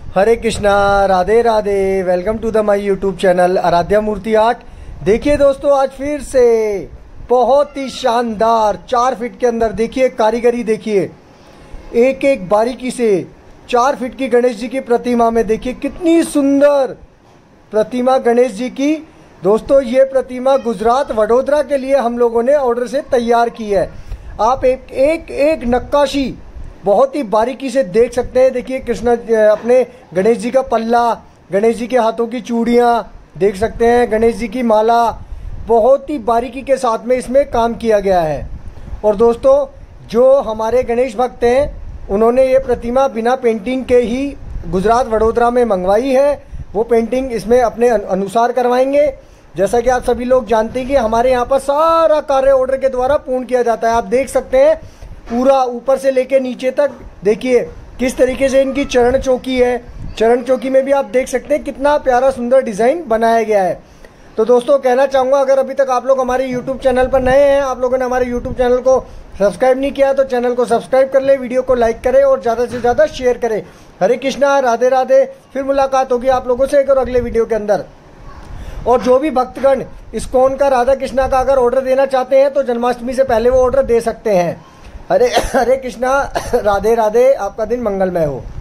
Hare Krishna, Radhe Radhe. Welcome to the my YouTube channel Aradhya Murti art. देखिए दोस्तों, आज फिर से बहुत ही शानदार 4 फीट के अंदर देखिए कारीगरी, देखिए एक एक बारीकी से 4 फीट की गणेश जी की प्रतिमा में देखिए कितनी सुंदर प्रतिमा गणेश जी की। दोस्तों ये प्रतिमा गुजरात वडोदरा के लिए हम लोगों ने ऑर्डर से तैयार की है। आप एक नक्काशी बहुत ही बारीकी से देख सकते हैं। देखिए कृष्णा अपने गणेश जी का पल्ला, गणेश जी के हाथों की चूड़ियाँ देख सकते हैं, गणेश जी की माला, बहुत ही बारीकी के साथ में इसमें काम किया गया है। और दोस्तों जो हमारे गणेश भक्त हैं उन्होंने ये प्रतिमा बिना पेंटिंग के ही गुजरात वडोदरा में मंगवाई है। वो पेंटिंग इसमें अपने अनुसार करवाएंगे। जैसा कि आप सभी लोग जानते हैं कि हमारे यहाँ पर सारा कार्य ऑर्डर के द्वारा पूर्ण किया जाता है। आप देख सकते हैं पूरा ऊपर से लेके नीचे तक देखिए किस तरीके से इनकी चरण चौकी है। चरण चौकी में भी आप देख सकते हैं कितना प्यारा सुंदर डिज़ाइन बनाया गया है। तो दोस्तों कहना चाहूँगा, अगर अभी तक आप लोग हमारे YouTube चैनल पर नए हैं, आप लोगों ने हमारे YouTube चैनल को सब्सक्राइब नहीं किया तो चैनल को सब्सक्राइब कर ले, वीडियो को लाइक करें और ज़्यादा से ज़्यादा शेयर करें। हरे कृष्णा, राधे राधे। फिर मुलाकात होगी आप लोगों से एक और अगले वीडियो के अंदर। और जो भी भक्तगण इस्कॉन का, राधा कृष्णा का अगर ऑर्डर देना चाहते हैं तो जन्माष्टमी से पहले वो ऑर्डर दे सकते हैं। हरे कृष्णा, राधे राधे। आपका दिन मंगलमय हो।